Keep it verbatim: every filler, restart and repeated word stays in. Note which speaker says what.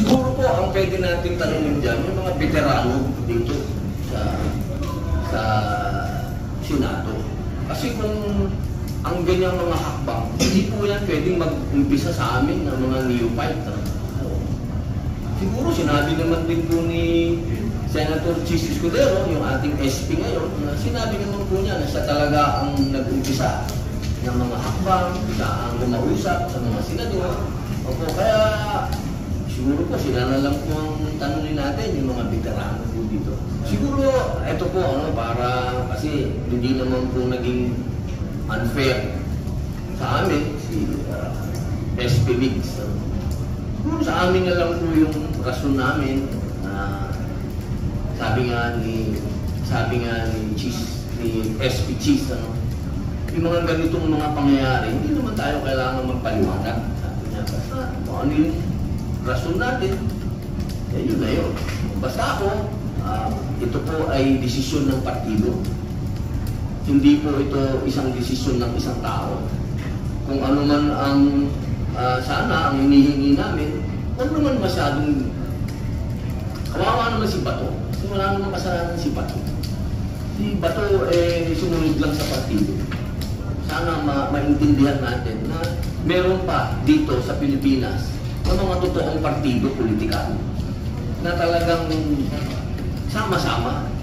Speaker 1: Siguro po, ang pwede natin tanongin dyan, yung mga veterano dito sa sa Senado. Kasi kung ang ganyang mga hakbang, hindi po yan pwedeng mag-umpisa sa amin ng mga neophyte. Siguro sinabi naman din po ni Senator Chis Escudero, yung ating S P ngayon, na sinabi naman po niya na siya talaga ang nag-umpisa ng mga hakbang, siya ang lumausap sa mga senador. Opo, kaya siguro po sila na lang po ang tanongin natin, yung mga veterano po dito. Siguro, ito po, ano, para kasi hindi naman po naging unfair sa amin, si uh, S P Mix. Siguro sa amin na lang po yung rason namin na sabi nga ni sabi nga ni Cheese, ni S P Cheese, ano, yung mga ganitong mga pangyayari, hindi naman tayo kailangan magpaliwanag. Sabi niya, basta kung ano yung rason natin, eh yun na yun. Basta ako, uh, ito po ay desisyon ng partido. Hindi po ito isang desisyon ng isang tao. Kung ano man ang uh, sana ang hinihingi namin, huwag naman masyadong kawawa naman si Bato. Kasi wala naman kasalanan si Bato. Si Bato eh sumunod lang sa partido. Sana ma maintindihan natin na meron pa dito sa Pilipinas na mga totoong partido politikal na talagang sama-sama